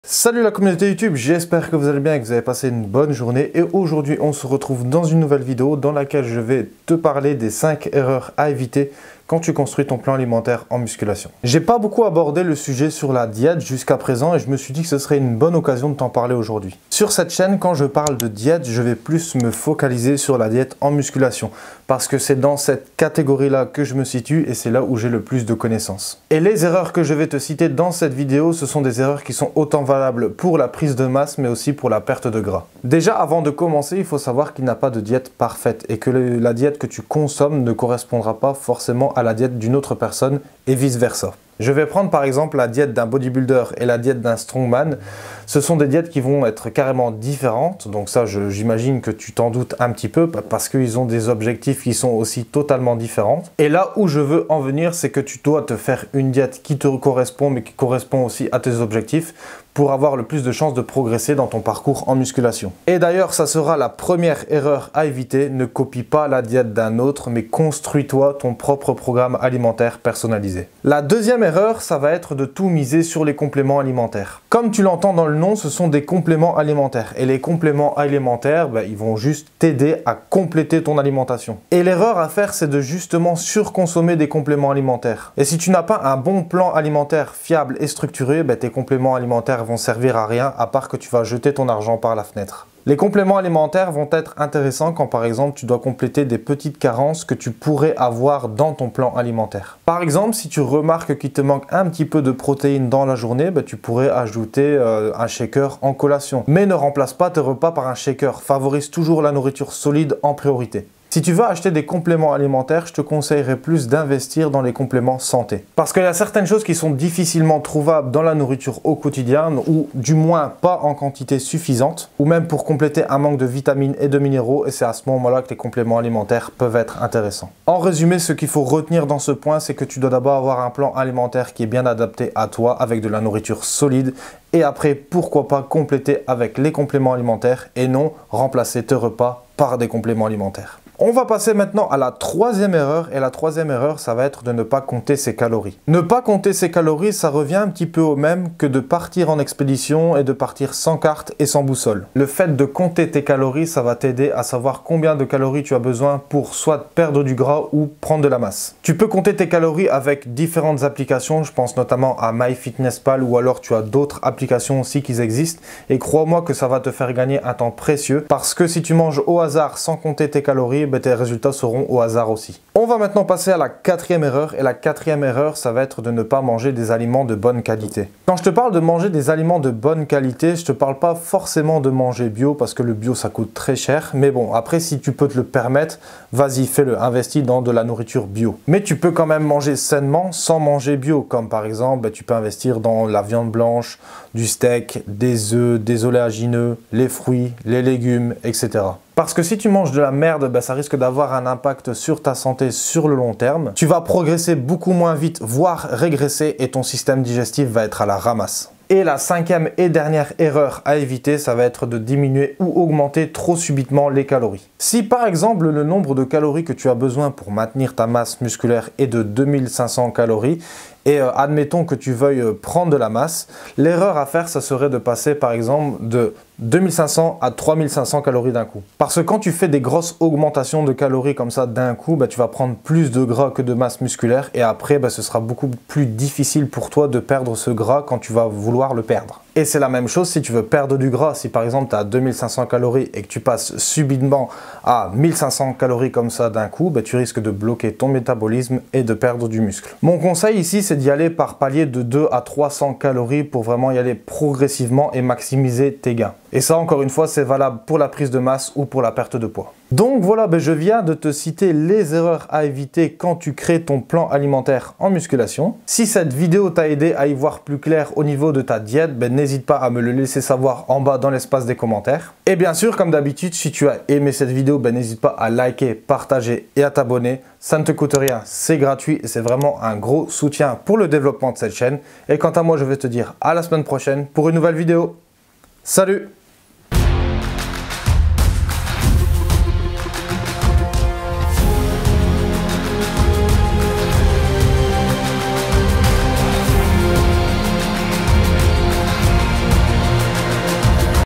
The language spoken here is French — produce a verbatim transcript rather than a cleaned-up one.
Salut la communauté YouTube, j'espère que vous allez bien et que vous avez passé une bonne journée. Et aujourd'hui, on se retrouve dans une nouvelle vidéo dans laquelle je vais te parler des cinq erreurs à éviter quand tu construis ton plan alimentaire en musculation. J'ai pas beaucoup abordé le sujet sur la diète jusqu'à présent et je me suis dit que ce serait une bonne occasion de t'en parler aujourd'hui. Sur cette chaîne, quand je parle de diète, je vais plus me focaliser sur la diète en musculation parce que c'est dans cette catégorie-là que je me situe et c'est là où j'ai le plus de connaissances. Et les erreurs que je vais te citer dans cette vidéo, ce sont des erreurs qui sont autant valables pour la prise de masse mais aussi pour la perte de gras. Déjà, avant de commencer, il faut savoir qu'il n'y a pas de diète parfaite et que le, la diète que tu consommes ne correspondra pas forcément à la diète d'une autre personne et vice versa. Je vais prendre par exemple la diète d'un bodybuilder et la diète d'un strongman. Ce sont des diètes qui vont être carrément différentes. Donc ça, j'imagine que tu t'en doutes un petit peu parce qu'ils ont des objectifs qui sont aussi totalement différents. Et là où je veux en venir, c'est que tu dois te faire une diète qui te correspond mais qui correspond aussi à tes objectifs pour avoir le plus de chances de progresser dans ton parcours en musculation. Et d'ailleurs, ça sera la première erreur à éviter. Ne copie pas la diète d'un autre, mais construis-toi ton propre programme alimentaire personnalisé. La deuxième erreur, ça va être de tout miser sur les compléments alimentaires. Comme tu l'entends dans le nom, ce sont des compléments alimentaires. Et les compléments alimentaires, ben, ils vont juste t'aider à compléter ton alimentation. Et l'erreur à faire, c'est de justement surconsommer des compléments alimentaires. Et si tu n'as pas un bon plan alimentaire fiable et structuré, ben, tes compléments alimentaires vont servir à rien à part que tu vas jeter ton argent par la fenêtre. Les compléments alimentaires vont être intéressants quand par exemple tu dois compléter des petites carences que tu pourrais avoir dans ton plan alimentaire. Par exemple, si tu remarques qu'il te manque un petit peu de protéines dans la journée, bah, tu pourrais ajouter euh, un shaker en collation. Mais ne remplace pas tes repas par un shaker, favorise toujours la nourriture solide en priorité. Si tu veux acheter des compléments alimentaires, je te conseillerais plus d'investir dans les compléments santé. Parce qu'il y a certaines choses qui sont difficilement trouvables dans la nourriture au quotidien, ou du moins pas en quantité suffisante, ou même pour compléter un manque de vitamines et de minéraux, et c'est à ce moment-là que les compléments alimentaires peuvent être intéressants. En résumé, ce qu'il faut retenir dans ce point, c'est que tu dois d'abord avoir un plan alimentaire qui est bien adapté à toi, avec de la nourriture solide, et après, pourquoi pas compléter avec les compléments alimentaires, et non remplacer tes repas par des compléments alimentaires. On va passer maintenant à la troisième erreur et la troisième erreur, ça va être de ne pas compter ses calories. Ne pas compter ses calories, ça revient un petit peu au même que de partir en expédition et de partir sans carte et sans boussole. Le fait de compter tes calories, ça va t'aider à savoir combien de calories tu as besoin pour soit perdre du gras ou prendre de la masse. Tu peux compter tes calories avec différentes applications, je pense notamment à MyFitnessPal ou alors tu as d'autres applications aussi qui existent et crois-moi que ça va te faire gagner un temps précieux parce que si tu manges au hasard sans compter tes calories, ben tes résultats seront au hasard aussi. On va maintenant passer à la quatrième erreur et la quatrième erreur, ça va être de ne pas manger des aliments de bonne qualité. Quand je te parle de manger des aliments de bonne qualité, je te parle pas forcément de manger bio parce que le bio ça coûte très cher, mais bon, après si tu peux te le permettre, vas-y fais-le, investis dans de la nourriture bio. Mais tu peux quand même manger sainement sans manger bio, comme par exemple, ben, tu peux investir dans la viande blanche, du steak, des œufs, des oléagineux, les fruits, les légumes, et cetera. Parce que si tu manges de la merde, ben ça risque d'avoir un impact sur ta santé sur le long terme. Tu vas progresser beaucoup moins vite, voire régresser et ton système digestif va être à la ramasse. Et la cinquième et dernière erreur à éviter, ça va être de diminuer ou augmenter trop subitement les calories. Si par exemple le nombre de calories que tu as besoin pour maintenir ta masse musculaire est de deux mille cinq cents calories, et euh, admettons que tu veuilles euh, prendre de la masse, l'erreur à faire, ça serait de passer par exemple de deux mille cinq cents à trois mille cinq cents calories d'un coup. Parce que quand tu fais des grosses augmentations de calories comme ça d'un coup, bah, tu vas prendre plus de gras que de masse musculaire et après, bah, ce sera beaucoup plus difficile pour toi de perdre ce gras quand tu vas vouloir le perdre. Et c'est la même chose si tu veux perdre du gras. Si par exemple tu as deux mille cinq cents calories et que tu passes subitement à mille cinq cents calories comme ça d'un coup, bah, tu risques de bloquer ton métabolisme et de perdre du muscle. Mon conseil ici, c'est d'y aller par palier de deux à trois cents calories pour vraiment y aller progressivement et maximiser tes gains. Et ça, encore une fois, c'est valable pour la prise de masse ou pour la perte de poids. Donc voilà, ben je viens de te citer les erreurs à éviter quand tu crées ton plan alimentaire en musculation. Si cette vidéo t'a aidé à y voir plus clair au niveau de ta diète, ben n'hésite pas à me le laisser savoir en bas dans l'espace des commentaires. Et bien sûr, comme d'habitude, si tu as aimé cette vidéo, ben n'hésite pas à liker, partager et à t'abonner. Ça ne te coûte rien, c'est gratuit et c'est vraiment un gros soutien pour le développement de cette chaîne. Et quant à moi, je vais te dire à la semaine prochaine pour une nouvelle vidéo. Salut!